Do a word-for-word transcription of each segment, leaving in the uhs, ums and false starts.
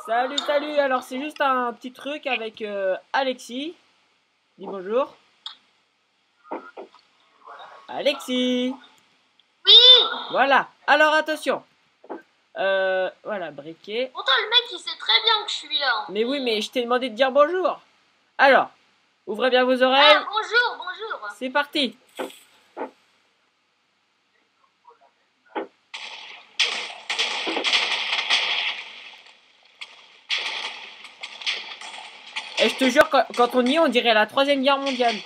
Salut, salut. Alors, c'est juste un petit truc avec euh, Alexis. Dis bonjour. Alexis. Oui. Voilà. Alors, attention. Euh, voilà, briquet. Pourtant, le mec, il sait très bien que je suis là. Mais oui, mais je t'ai demandé de dire bonjour. Alors, ouvrez bien vos oreilles. Ah, bonjour, bonjour. C'est parti. Et je te jure, quand, quand on y est, on dirait la troisième guerre mondiale.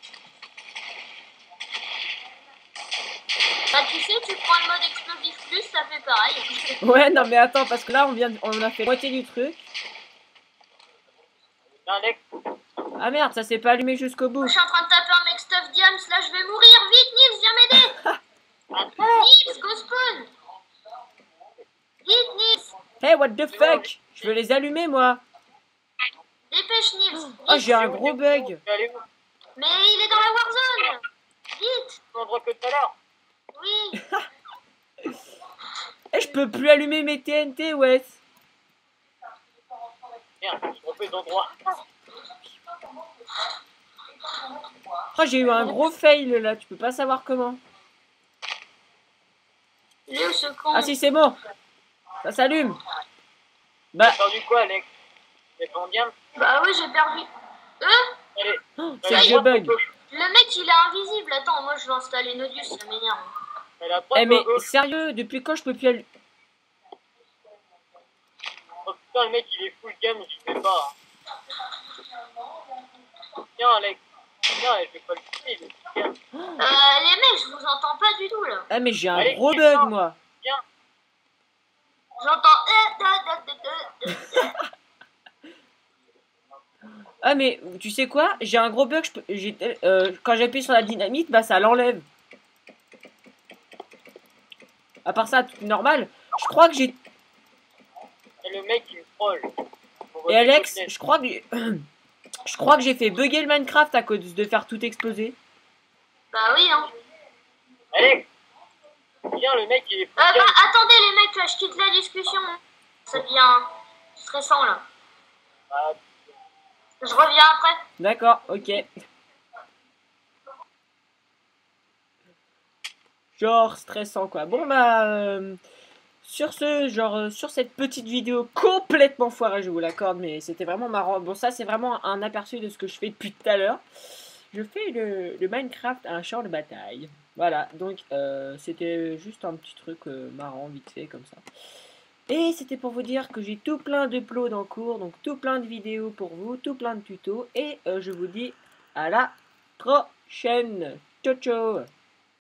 Bah, tu sais, tu prends le mode explosif plus, ça fait pareil. Ouais, non, mais attends, parce que là, on vient, de- on a fait moitié du truc. Alex, Ah merde, ça s'est pas allumé jusqu'au bout. Je suis en train de taper un mec stuff Diams, là, je vais mourir. Vite, Nils, viens m'aider. Nils, go spawn. Vite, Nils. Hey, what the fuck? Je veux les allumer, moi. Dépêche, Nils. Oh, Vite. j'ai un gros bug. allez où? Mais il est dans la Warzone. Vite. Au même endroit que tout à l'heure. Oui. Eh, je peux plus allumer mes T N T, ouais. Merde, je me refais d'endroit. Oh, j'ai eu un gros fail, là. Tu peux pas savoir comment. Il est où ce con? Ah si, c'est bon. Ça s'allume. Bah, T'as perdu quoi, Alex? T'es pas en bien? Bah oui, j'ai perdu. Euh Allez, c'est le jeu bug. Le mec, il est invisible. Attends, moi, je vais installer Nodus, ça m'énerve. Elle a droite Eh, ou mais à gauche? sérieux, depuis quand je peux plus allumer? Oh putain, le mec il est full game, je fais pas. Tiens, Alex. Tiens, elle fait pas le petit, il est full game. Euh, les mecs, je vous entends pas du tout, là. Ah, mais j'ai un Allez, gros viens. bug, moi. Viens. J'entends... euh, euh, euh, euh, euh. Ah, mais tu sais quoi? J'ai un gros bug. Je peux, j'ai, euh, quand j'appuie sur la dynamite, bah ça l'enlève. À part ça, tout normal. Je crois que j'ai... Et le mec il me troll. On voit Et plus Alex, côté. je crois que... Je crois que j'ai fait bugger le Minecraft à cause de faire tout exploser. Bah oui, hein. Alex. Viens, le mec il est Euh, full bah, game. attendez, les mecs, là, je quitte la discussion. Ça devient stressant, là. Ah, Je reviens après. D'accord, ok. Genre stressant, quoi. Bon, bah... euh, sur ce, genre, euh, sur cette petite vidéo complètement foirée, je vous l'accorde, mais c'était vraiment marrant. Bon, ça, c'est vraiment un aperçu de ce que je fais depuis tout à l'heure. Je fais le, le Minecraft à un champ de bataille. Voilà, donc euh, c'était juste un petit truc euh, marrant, vite fait, comme ça. Et c'était pour vous dire que j'ai tout plein de plots en cours, donc tout plein de vidéos pour vous, tout plein de tutos. Et euh, je vous dis à la prochaine. Ciao, ciao.